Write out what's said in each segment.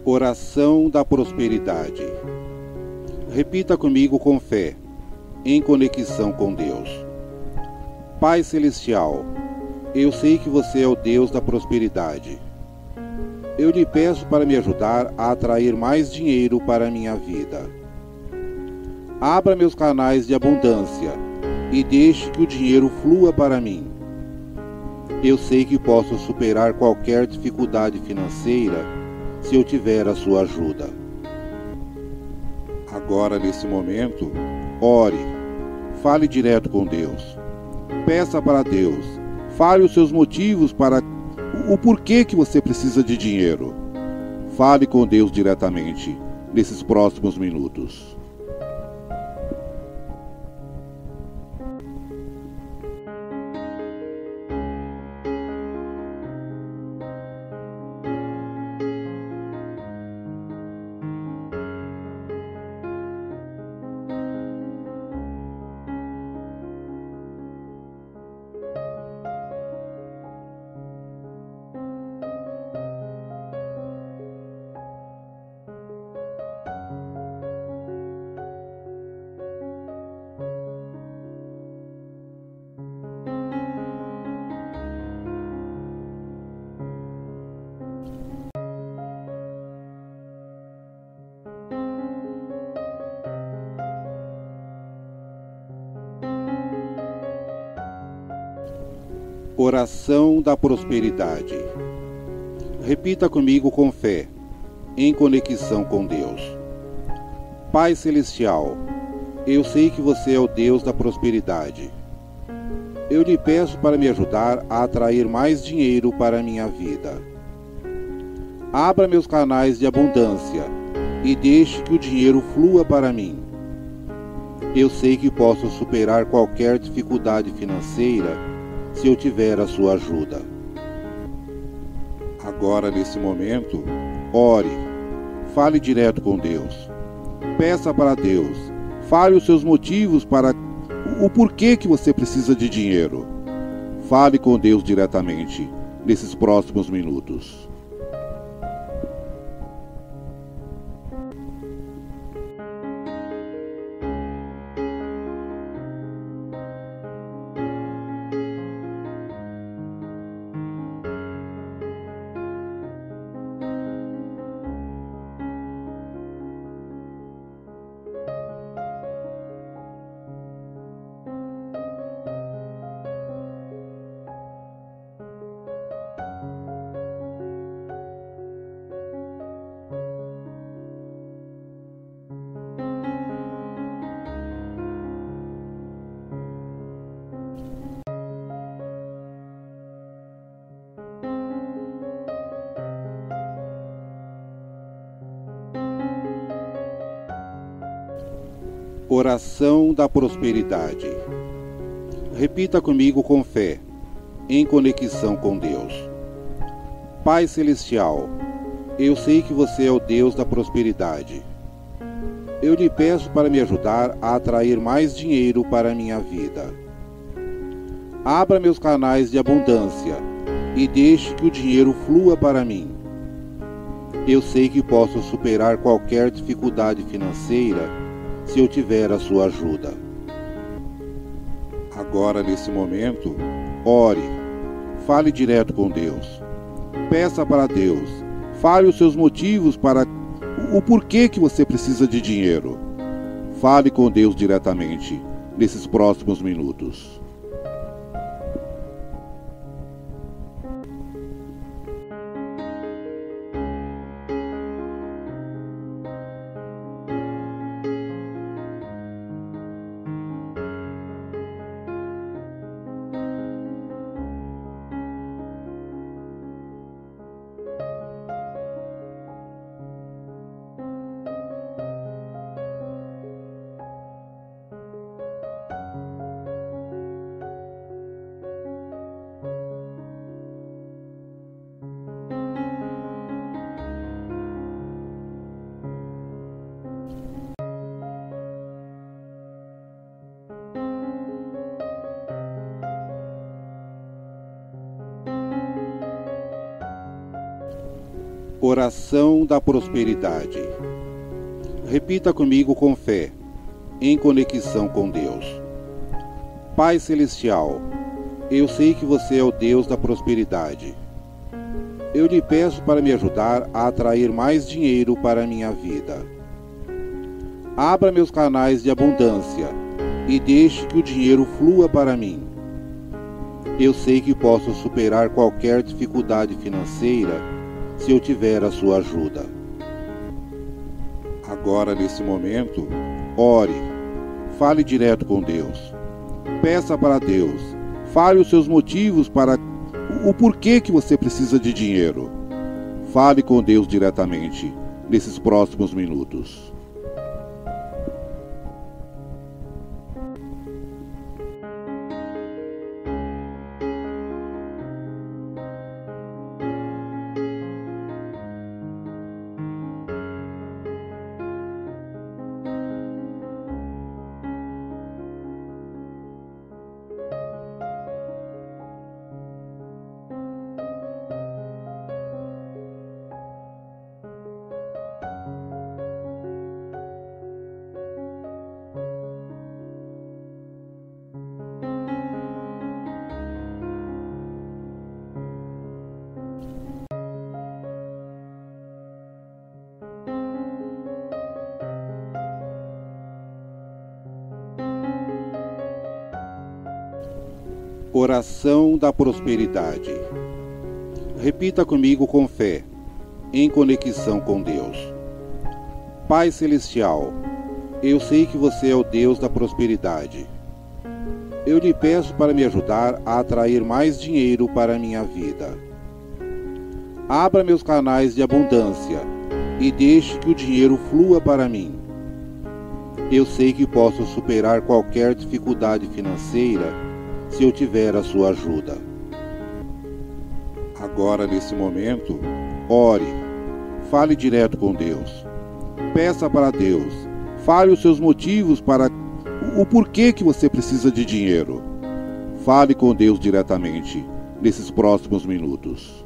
Oração da prosperidade. Repita comigo com fé, em conexão com Deus. Pai Celestial, eu sei que você é o Deus da prosperidade. Eu lhe peço para me ajudar a atrair mais dinheiro para a minha vida. Abra meus canais de abundância e deixe que o dinheiro flua para mim. Eu sei que posso superar qualquer dificuldade financeira se eu tiver a sua ajuda. Agora, nesse momento, ore, fale direto com Deus. Peça para Deus, fale os seus motivos para o porquê que você precisa de dinheiro. Fale com Deus diretamente nesses próximos minutos. Oração da prosperidade. Repita comigo com fé, em conexão com Deus. Pai Celestial, eu sei que você é o Deus da prosperidade. Eu lhe peço para me ajudar a atrair mais dinheiro para a minha vida. Abra meus canais de abundância e deixe que o dinheiro flua para mim. Eu sei que posso superar qualquer dificuldade financeira se eu tiver a sua ajuda. Agora, nesse momento, ore, fale direto com Deus. Peça para Deus, fale os seus motivos para o porquê que você precisa de dinheiro. Fale com Deus diretamente nesses próximos minutos. Oração da prosperidade. Repita comigo com fé, em conexão com Deus. Pai Celestial, eu sei que você é o Deus da prosperidade. Eu lhe peço para me ajudar a atrair mais dinheiro para a minha vida. Abra meus canais de abundância e deixe que o dinheiro flua para mim. Eu sei que posso superar qualquer dificuldade financeira se eu tiver a sua ajuda. Agora, nesse momento, ore, fale direto com Deus. Peça para Deus, fale os seus motivos para o porquê que você precisa de dinheiro. Fale com Deus diretamente nesses próximos minutos. Oração da prosperidade. Repita comigo com fé, em conexão com Deus. Pai Celestial, eu sei que você é o Deus da prosperidade. Eu lhe peço para me ajudar a atrair mais dinheiro para a minha vida. Abra meus canais de abundância e deixe que o dinheiro flua para mim. Eu sei que posso superar qualquer dificuldade financeira se eu tiver a sua ajuda. Agora, nesse momento, ore, fale direto com Deus. Peça para Deus, fale os seus motivos para o porquê que você precisa de dinheiro. Fale com Deus diretamente nesses próximos minutos. Oração da prosperidade. Repita comigo com fé, em conexão com Deus. Pai Celestial, eu sei que você é o Deus da prosperidade. Eu lhe peço para me ajudar a atrair mais dinheiro para a minha vida. Abra meus canais de abundância e deixe que o dinheiro flua para mim. Eu sei que posso superar qualquer dificuldade financeira se eu tiver a sua ajuda. Agora, nesse momento, ore, fale direto com Deus. Peça para Deus, fale os seus motivos para o porquê que você precisa de dinheiro. Fale com Deus diretamente nesses próximos minutos.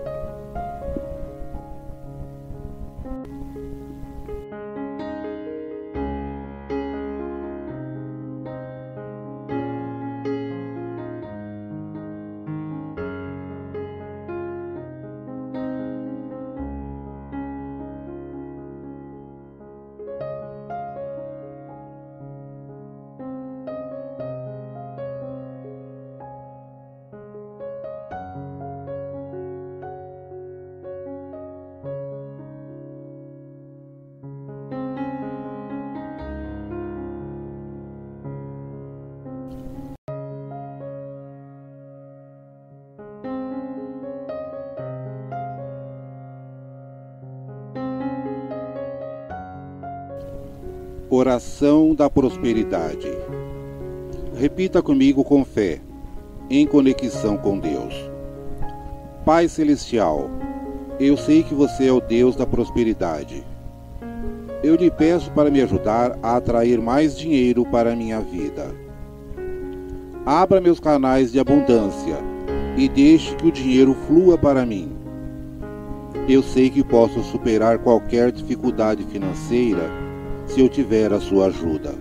Oração da prosperidade. Repita comigo com fé, em conexão com Deus. Pai Celestial, eu sei que você é o Deus da prosperidade. Eu lhe peço para me ajudar a atrair mais dinheiro para a minha vida. Abra meus canais de abundância e deixe que o dinheiro flua para mim. Eu sei que posso superar qualquer dificuldade financeira se eu tiver a sua ajuda.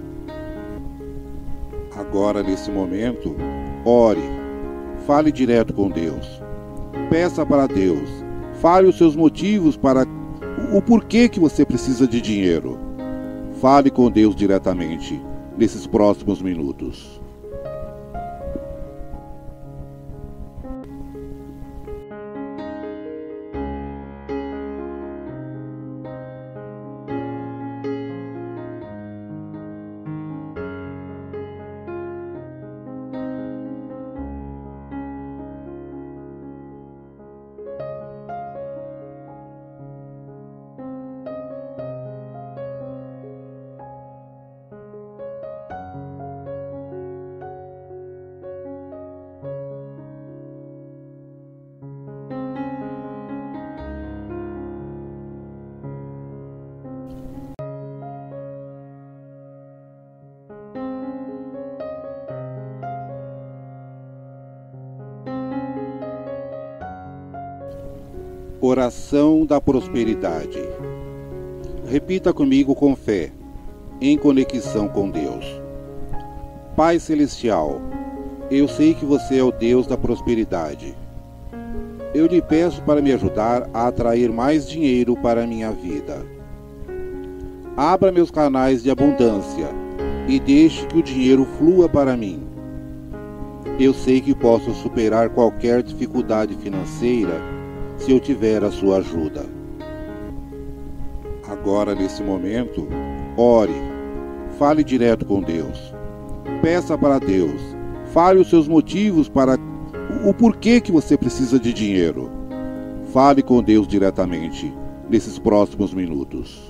Agora, nesse momento, ore, fale direto com Deus. Peça para Deus, fale os seus motivos para o porquê que você precisa de dinheiro. Fale com Deus diretamente nesses próximos minutos. Oração da prosperidade. Repita comigo com fé, em conexão com Deus. Pai Celestial, eu sei que você é o Deus da prosperidade. Eu lhe peço para me ajudar a atrair mais dinheiro para a minha vida. Abra meus canais de abundância e deixe que o dinheiro flua para mim. Eu sei que posso superar qualquer dificuldade financeira se eu tiver a sua ajuda. Agora, nesse momento, ore, fale direto com Deus. Peça para Deus, fale os seus motivos para o porquê que você precisa de dinheiro. Fale com Deus diretamente nesses próximos minutos.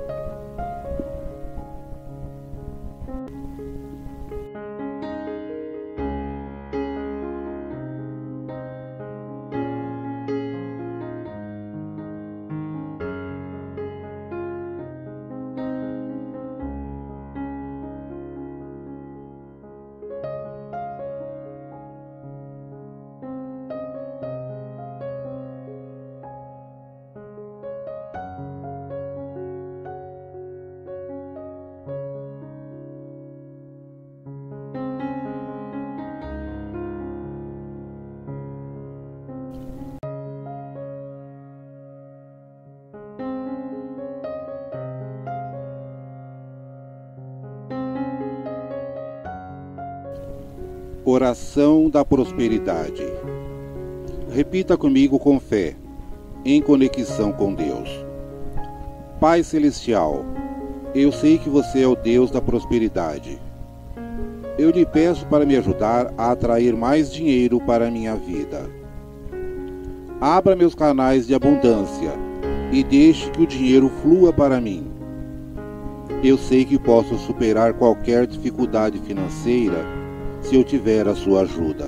Oração da prosperidade. Repita comigo com fé, em conexão com Deus. Pai Celestial, eu sei que você é o Deus da prosperidade. Eu lhe peço para me ajudar a atrair mais dinheiro para a minha vida. Abra meus canais de abundância e deixe que o dinheiro flua para mim. Eu sei que posso superar qualquer dificuldade financeira se eu tiver a sua ajuda.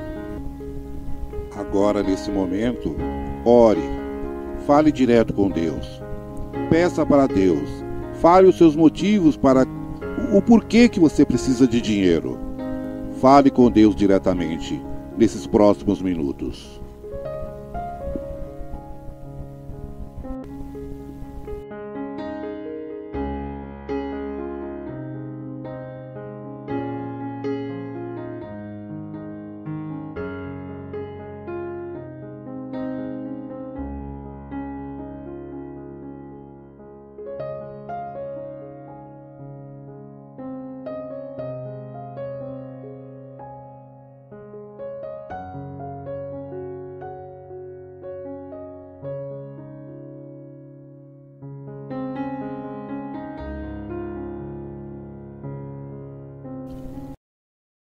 Agora, nesse momento, ore, fale direto com Deus. Peça para Deus, fale os seus motivos para o porquê que você precisa de dinheiro. Fale com Deus diretamente nesses próximos minutos.